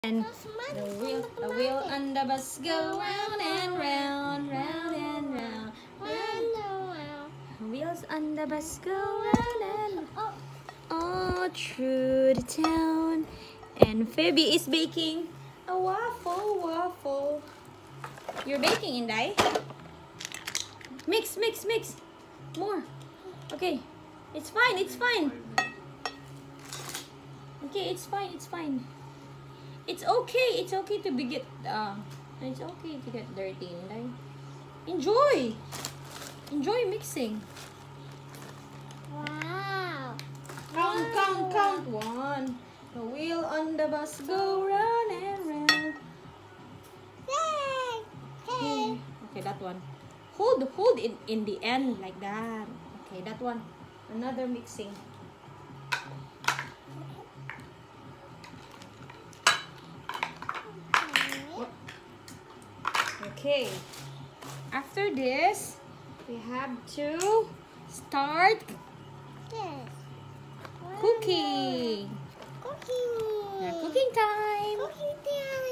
And the wheel on the bus go round and round, round and round, round. Wheels on the bus go round and all through the town. And Phoebe is baking a waffle. You're baking, Inday? Mix. More. Okay. It's fine. Okay, it's fine. It's okay to be it's okay to get dirty, Inday. Enjoy mixing. Wow. Count. 1. The wheel on the bus go round and round. Yay. Okay, that one. Hold it in the end like that. Okay, that one. Another mixing. Okay. After this, we have to start Yes. cooking. Cooking. Cooking time. Cooking time.